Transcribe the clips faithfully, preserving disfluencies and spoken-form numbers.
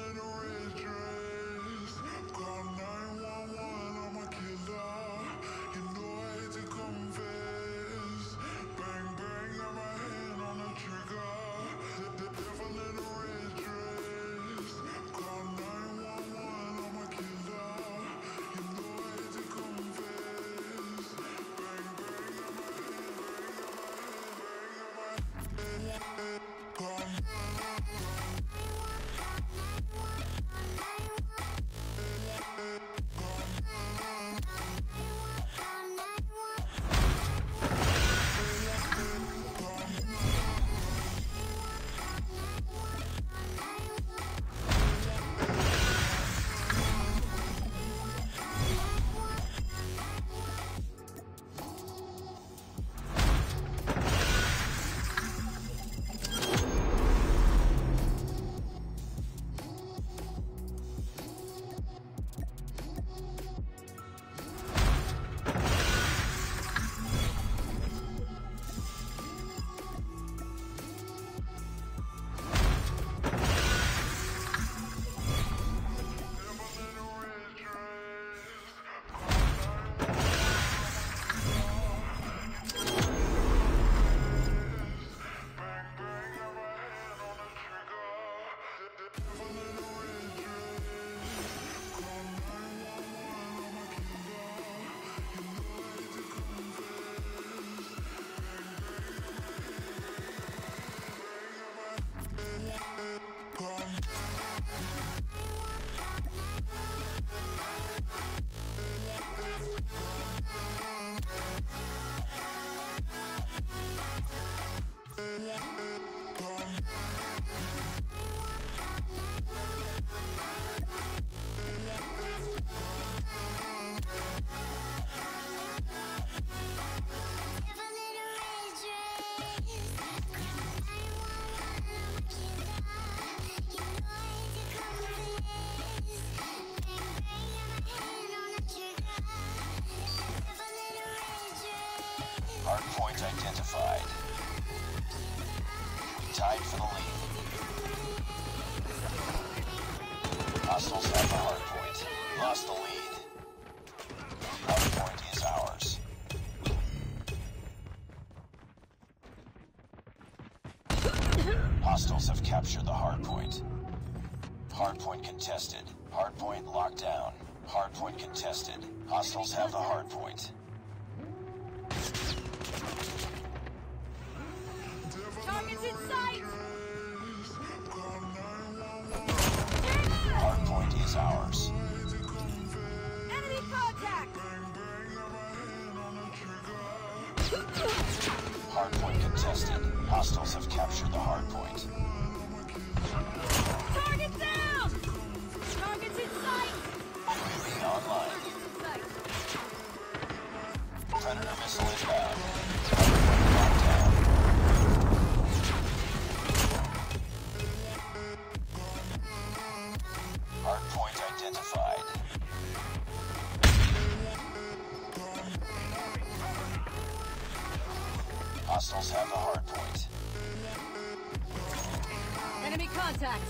Hardpoint identified. Tied for the lead. Hostiles have the hardpoint. Lost the lead. Hardpoint is ours. Hostiles have captured the hardpoint. Hardpoint contested. Hardpoint locked down. Hardpoint contested. Hostiles have the hardpoint. Targets in sight! Hardpoint is ours. Enemy contact! Hardpoint contested. Hostiles have captured the hardpoint. Target down! Targets in sight! U A V online. Predator missile inbound. Hardpoint locked down. Hardpoint identified. Hostiles have the hardpoint. Enemy contact!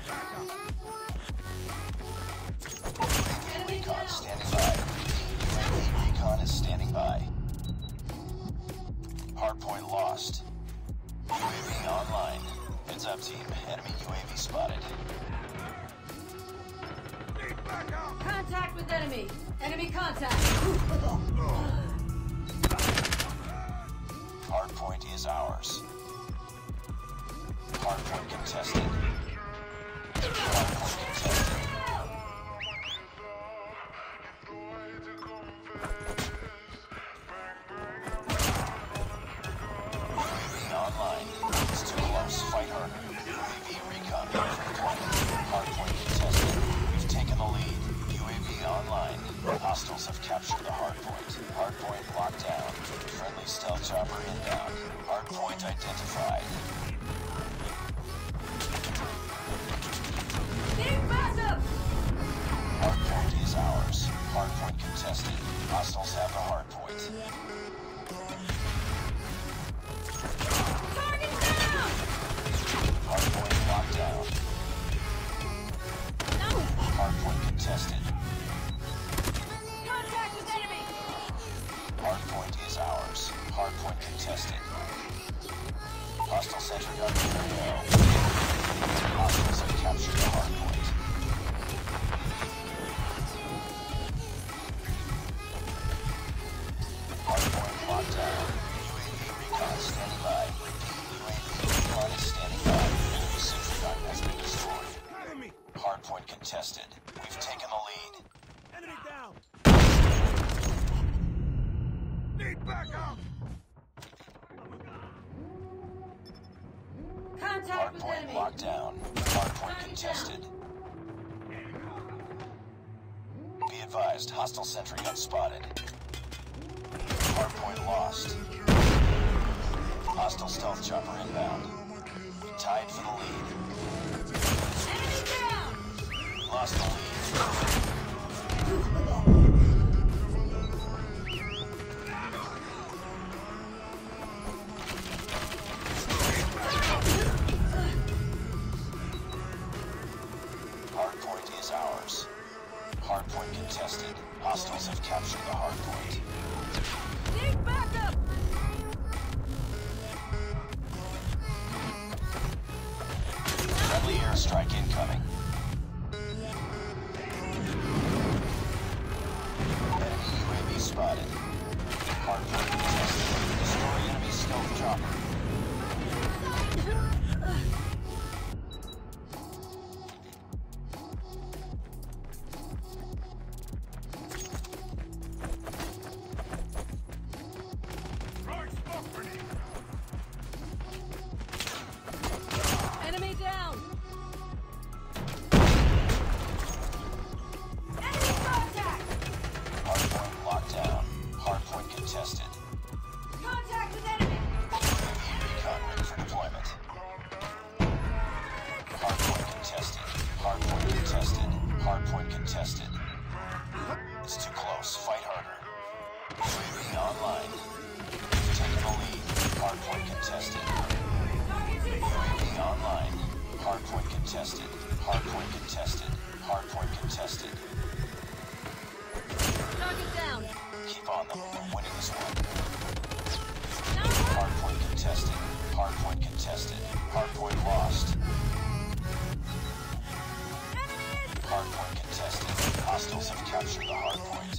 U A V recon standing by. U A V recon is standing by. Hardpoint lost. U A V online. Heads up, team. Enemy U A V spotted. Contact with enemy! Enemy contact! Hardpoint is ours. Hardpoint contested. Hardpoint contested. U A V online. It's too close. Fight harder. U A V recon. Hardpoint. Hardpoint contested. We've taken the lead. U A V online. Hostiles have captured the hardpoint. Hardpoint locked down. Friendly stealth chopper inbound. Hardpoint identified. Need backup! Hardpoint is ours. Hardpoint contested. Hostiles have the hardpoint. Target down! Hardpoint locked down. contested. Contact with enemy! Hardpoint is ours. Hardpoint contested. Hostile sentry gun area. Hostiles have captured the hardpoint. Hardpoint locked down. U A V recon standing by. U A V recon is standing by. Enemy sentry gun has been destroyed. Enemy! Hardpoint contested. We've taken the lead. Enemy down! Need backup! Contact with Hardpoint enemy! locked down. Hardpoint contested. Be advised, hostile sentry gun spotted. Hardpoint lost. Hostile stealth chopper inbound. Tied for the lead. Enemy down! Lost the lead. Hardpoint is ours. Hardpoint contested. Hostiles have captured the hardpoint. Need backup! Friendly airstrike incoming. Enemy U A V spotted. Hardpoint contested. Destroy enemy stealth chopper. Enemy down! Enemy contact! Hardpoint locked down. Hardpoint contested. Contact with enemy! U A V recon ready for deployment. Hardpoint contested. Hardpoint contested. Hardpoint contested. It's too close. Fight harder. U A V online. We've taken the lead. Hardpoint contested. Target's in U A sight! V online. Hardpoint contested. Hardpoint contested. Hardpoint contested. Target down! Keep on them. We're winning this one. Number! Hardpoint contested. Hardpoint contested. Hardpoint lost. Hardpoint contested. Hostiles have captured the hardpoint.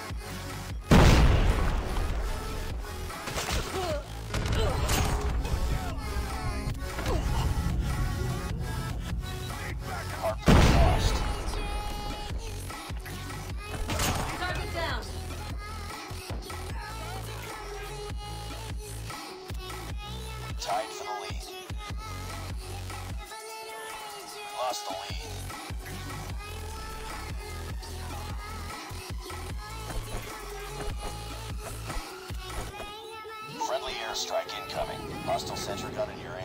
Hardpoint lost. Target down! Tied for the lead. Lost the lead. Friendly airstrike incoming. Hostile sentry gun in your